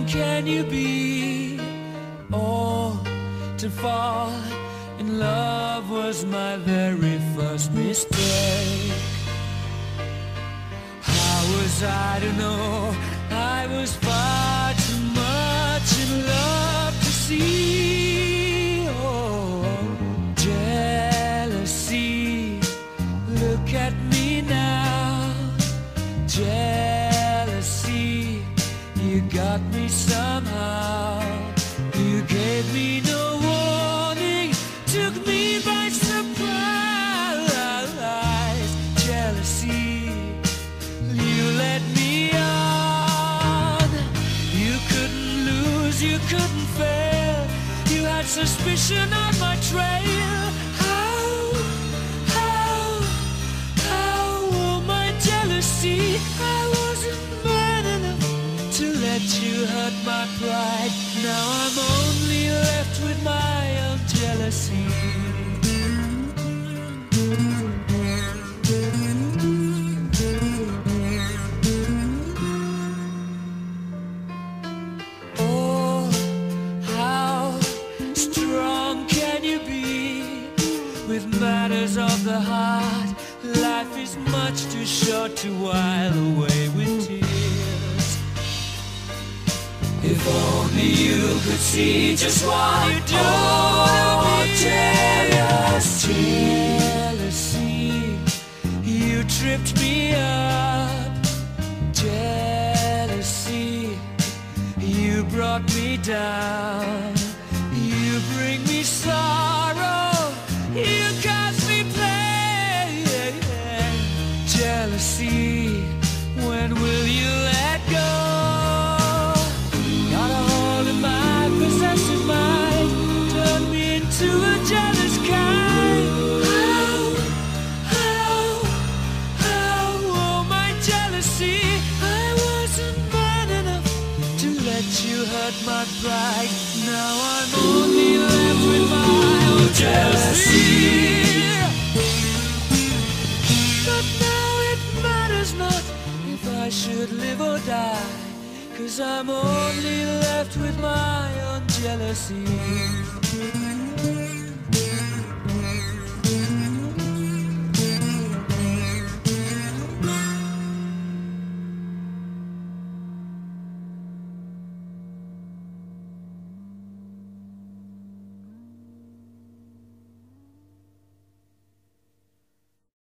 can you be? Oh, to fall in love was my very first mistake. How was I to know I was far too much in love to see? Oh, jealousy, look at me now. Jealousy, you got me somehow. You gave me no warning, took me by surprise. Jealousy, you led me on. You couldn't lose, you couldn't fail. You had suspicion on my trail. Oh my jealousy, I wasn't man enough to let you hurt my pride. Now I'm only left with my own jealousy. Oh, how strong can you be with matters of the heart? Life is much too short to while away with tears. If only you could see just what you do. Oh, jealousy, jealousy, you tripped me up. Jealousy, you brought me down. You bring me sorrow, you cause me pain. Jealousy, when will you let go? Got a hold of my possessive mind, turn me into a jealous kind. Oh my jealousy, I wasn't man enough to let you hurt my pride. Now I'm only left with my own jealousy. But now it matters not if I should live or die, 'cause I'm only left with my own jealousy.